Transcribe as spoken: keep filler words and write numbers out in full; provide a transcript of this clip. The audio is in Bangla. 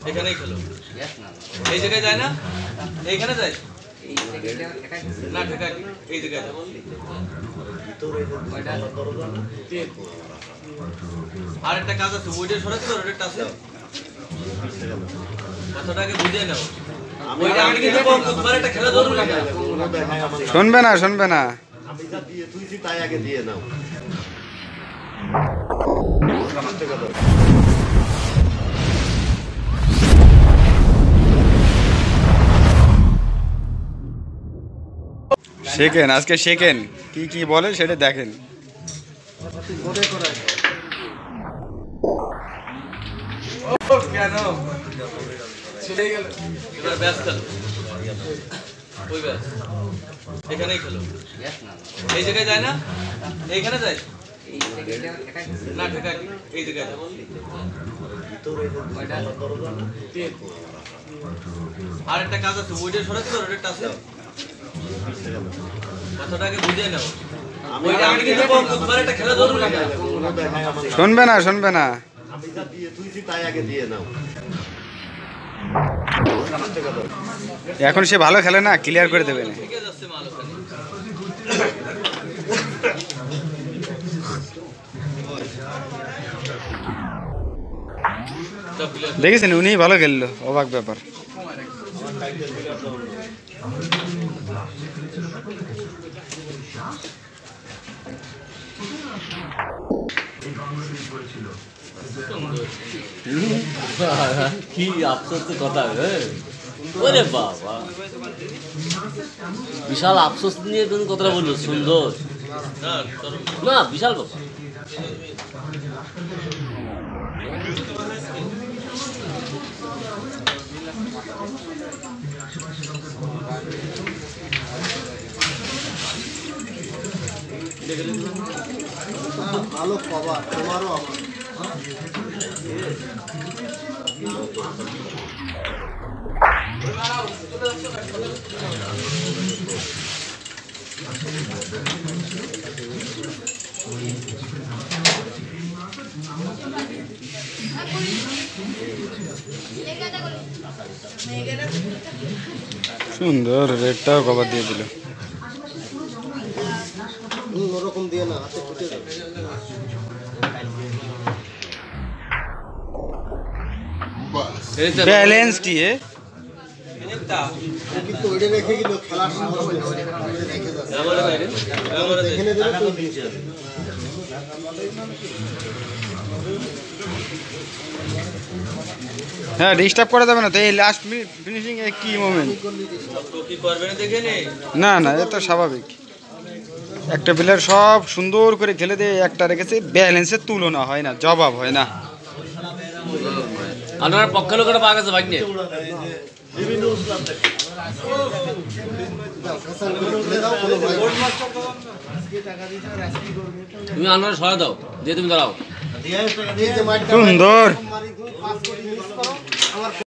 এখানেই খেলো। এই জায়গায় যায় না, এইখানে যায় না, ঠেকা এই জায়গায় যায়। আর একটা কাজ আছে, ওইটা সরাতে পারো, ওইটা আছে কথাটাকে বুঝে নাও। শুনবে না শুনবে না আমি যা দিয়ে তুইছি তাই আগে দিয়ে নাও। শেখেন, আজকে শেখেন কি কি বলে সেটা দেখেন। কেন এবার ব্যাস খেলো, ওই ব্যাস এখানেই খেলো। এই জায়গায় যায় না, এইখানে যায় না, ঠেকা এই জায়গায় যায়। আর একটা কাজ আছে, ওইটা সরাতে পারো, ওইটা আছে কথাটাকে বুঝে নাও। শুনবে না শুনবে না আমি যা দিয়ে তুইছি তাই আগে দিয়ে নাও। এখন সে ভালো খেলে না, ক্লিয়ার করে দেবে না। দেখেছেন উনি ভালো খেললো, অবাক ব্যাপার। কি আফসোস কথা, ওরে বাবা বিশাল আফসোস নিয়ে তুমি কথাটা বললো, সুন্দর না, বিশাল ব্যাপার। ভালো খবর তোমারও আমার। সুন্দর, রেডটাও কভার দিয়ে দিল। ওরকম দিয়ে না, হাতে ফুটে যাবে। ব্যালেন্স কি এ? কিন্তু ওইটা রেখে গেল খেলার সাহস রেখে যাচ্ছে। হ্যাঁ, ডিস্টার্ব করা যাবে না তো। এই লাস্ট ফিনিশিং এ কি মোমেন্ট, না না এ তো স্বাভাবিক। একটা প্লেয়ার সব সুন্দর করে খেলে দিয়ে একটা রেখেছে, ব্যালেন্সের তুলনা হয় না, জবাব হয় না। আপনার পক্ষে লোকেরা পাওয়া গেছে ভাগ্নে, তুমি আনার সহায় দাও দিয়ে তুমি দাঁড়াও। সুন্দর।